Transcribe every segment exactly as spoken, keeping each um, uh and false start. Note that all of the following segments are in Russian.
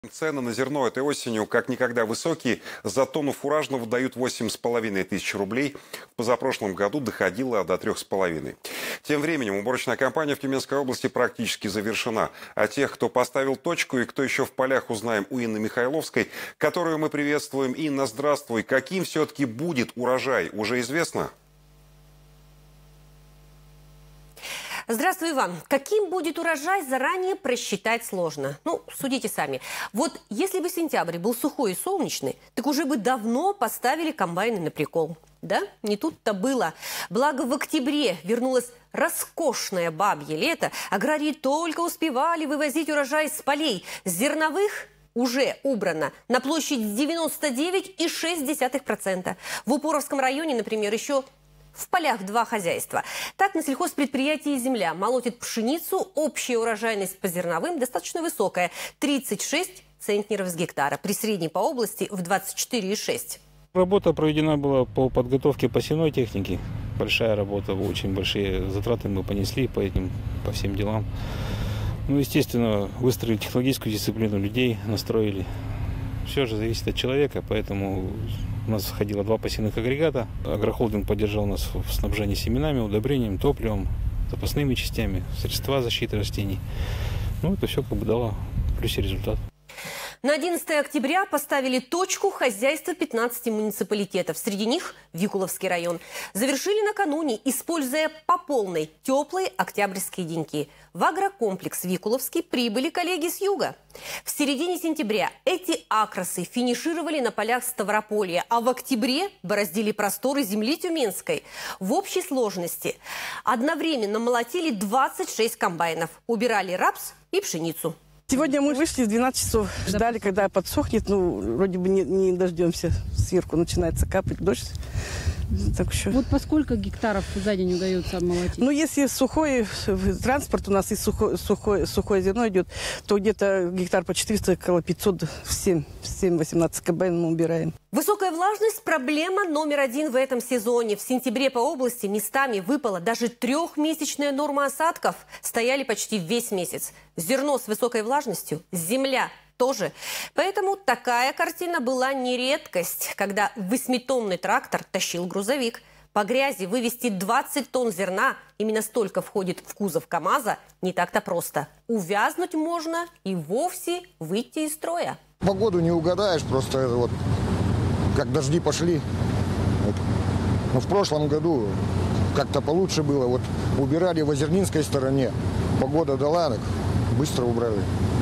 Цены на зерно этой осенью как никогда высокие. За тонну фуражного дают восемь с половиной тысяч рублей. В позапрошлом году доходило до трех с половиной. Тем временем уборочная кампания в Тюменской области практически завершена. А тех, кто поставил точку и кто еще в полях, узнаем у Инны Михайловской, которую мы приветствуем. Инна, здравствуй. Каким все-таки будет урожай, уже известно? Здравствуй, Иван. Каким будет урожай, заранее просчитать сложно. Ну, судите сами. Вот если бы сентябрь был сухой и солнечный, так уже бы давно поставили комбайны на прикол. Да? Не тут-то было. Благо в октябре вернулось роскошное бабье лето. Аграрии только успевали вывозить урожай с полей. Зерновых уже убрано на площадь девяносто девять и шесть десятых процента. В Упоровском районе, например, еще в полях два хозяйства. Так на сельхозпредприятии «Земля» молотит пшеницу. Общая урожайность по зерновым достаточно высокая – тридцать шесть центнеров с гектара. При средней по области в двадцать четыре и шесть. Работа проведена была по подготовке посевной техники. Большая работа, очень большие затраты мы понесли по этим, по всем делам. Ну, естественно, выстроили технологическую дисциплину людей, настроили. Все же зависит от человека, поэтому у нас ходило два посевных агрегата. Агрохолдинг поддержал нас в снабжении семенами, удобрением, топливом, запасными частями, средства защиты растений. Ну, это все как бы дало в плюсе результат. На одиннадцатое октября поставили точку хозяйства пятнадцати муниципалитетов. Среди них Викуловский район. Завершили накануне, используя по полной теплые октябрьские деньки. В агрокомплекс Викуловский прибыли коллеги с юга. В середине сентября эти акросы финишировали на полях Ставрополья, а в октябре бороздили просторы земли Тюменской. В общей сложности одновременно молотили двадцать шесть комбайнов. Убирали рапс и пшеницу. Сегодня мы вышли в двенадцать часов, ждали, когда подсохнет, ну, вроде бы не, не дождемся, сверху начинается капать дождь. Так что... Вот по сколько гектаров за день удается обмолотить? Ну, если сухой транспорт у нас и сухое, сухое, сухое зерно идет, то где-то гектар по четыреста, около пятьсот, в семь-восемнадцать комбайн мы убираем. Высокая влажность – проблема номер один в этом сезоне. В сентябре по области местами выпала даже трехмесячная норма осадков. Стояли почти весь месяц. Зерно с высокой влажностью, земля тоже. Поэтому такая картина была не редкость, когда восьмитонный трактор тащил грузовик. По грязи вывести двадцать тонн зерна, именно столько входит в кузов КАМАЗа, не так-то просто. Увязнуть можно и вовсе выйти из строя. Погоду не угадаешь, просто это вот как дожди пошли. Вот. Но в прошлом году как-то получше было. Вот убирали в Озернинской стороне, погода дала, так быстро убрали.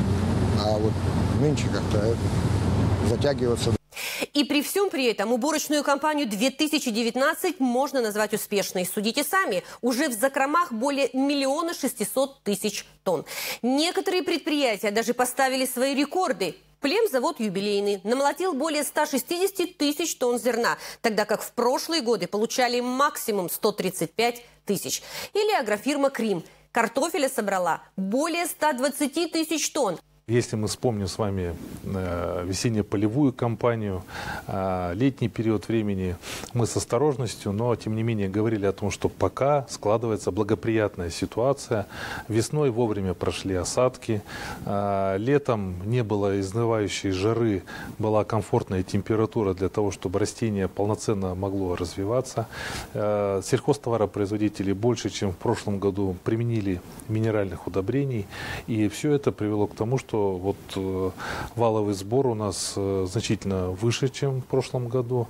А вот нынче как-то затягиваться. И при всем при этом уборочную кампанию две тысячи девятнадцать можно назвать успешной. Судите сами, уже в закромах более миллиона шестисот тысяч тонн. Некоторые предприятия даже поставили свои рекорды. Племзавод юбилейный намолотил более ста шестидесяти тысяч тонн зерна, тогда как в прошлые годы получали максимум сто тридцать пять тысяч. Или агрофирма «Крим». Картофеля собрала более ста двадцати тысяч тонн. Если мы вспомним с вами э, весенне-полевую кампанию, э, летний период времени, мы с осторожностью, но тем не менее говорили о том, что пока складывается благоприятная ситуация. Весной вовремя прошли осадки, э, летом не было изнывающей жары, была комфортная температура для того, чтобы растение полноценно могло развиваться. Э, сельхозтоваропроизводители больше, чем в прошлом году, применили минеральных удобрений, и все это привело к тому, что вот э, валовый сбор у нас э, значительно выше, чем в прошлом году.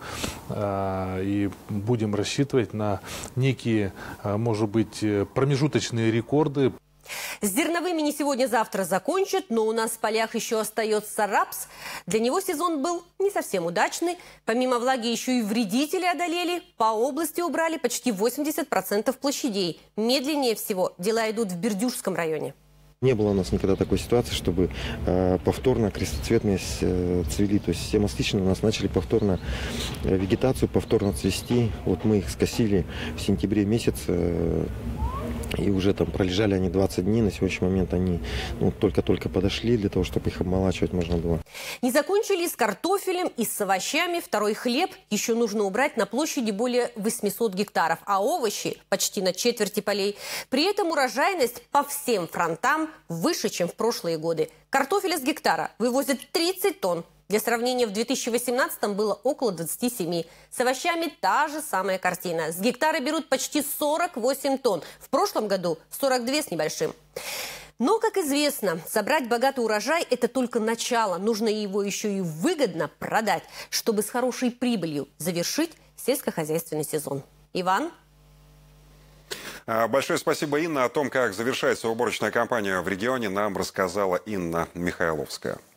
Э, и будем рассчитывать на некие, э, может быть, промежуточные рекорды. С зерновыми не сегодня-завтра закончат, но у нас в полях еще остается рапс. Для него сезон был не совсем удачный. Помимо влаги еще и вредители одолели. По области убрали почти восемьдесят процентов площадей. Медленнее всего дела идут в Бердюжском районе. Не было у нас никогда такой ситуации, чтобы э, повторно крестоцветные э, цвели. То есть все масличные у нас начали повторно э, вегетацию, повторно цвести. Вот мы их скосили в сентябре месяце. И уже там пролежали они двадцать дней. На сегодняшний момент они ну, только-только подошли для того, чтобы их обмолачивать можно было. Не закончили с картофелем и с овощами. Второй хлеб еще нужно убрать на площади более восьмисот гектаров, а овощи почти на четверти полей. При этом урожайность по всем фронтам выше, чем в прошлые годы. Картофеля с гектара вывозят тридцать тонн. Для сравнения, в две тысячи восемнадцатом было около двадцати семи. С овощами та же самая картина. С гектара берут почти сорок восемь тонн. В прошлом году сорок две с небольшим. Но, как известно, собрать богатый урожай – это только начало. Нужно его еще и выгодно продать, чтобы с хорошей прибылью завершить сельскохозяйственный сезон. Иван? Большое спасибо, Инна. О том, как завершается уборочная кампания в регионе, нам рассказала Инна Михайловская.